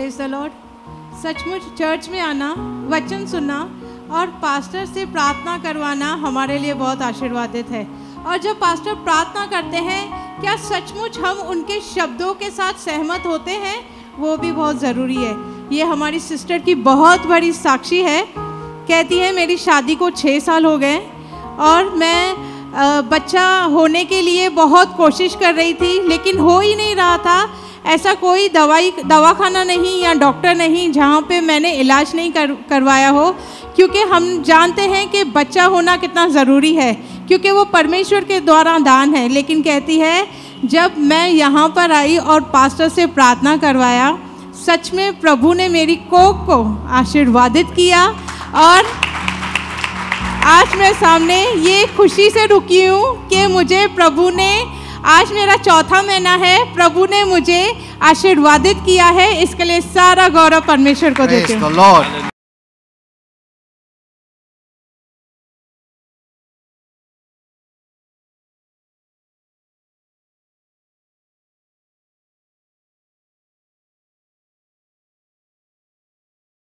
Praise the lord. सचमुच church में आना, वचन सुनना और पास्टर से प्रार्थना करवाना हमारे लिए बहुत आशीर्वादित है। और जब पास्टर प्रार्थना करते हैं, क्या सचमुच हम उनके शब्दों के साथ सहमत होते हैं, वो भी बहुत ज़रूरी है। ये हमारी सिस्टर की बहुत बड़ी साक्षी है। कहती है मेरी शादी को 6 साल हो गए और मैं बच्चा होने के लिए बहुत कोशिश कर रही थी, लेकिन हो ही नहीं रहा था। ऐसा कोई दवाखाना नहीं या डॉक्टर नहीं जहाँ पे मैंने इलाज नहीं करवाया हो, क्योंकि हम जानते हैं कि बच्चा होना कितना ज़रूरी है, क्योंकि वो परमेश्वर के द्वारा दान है। लेकिन कहती है जब मैं यहाँ पर आई और पास्टर से प्रार्थना करवाया, सच में प्रभु ने मेरी कोख को आशीर्वादित किया और आज मैं सामने ये खुशी से रुकी हूँ कि मुझे प्रभु ने, आज मेरा 4था महीना है, प्रभु ने मुझे आशीर्वादित किया है। इसके लिए सारा गौरव परमेश्वर को देती हूँ।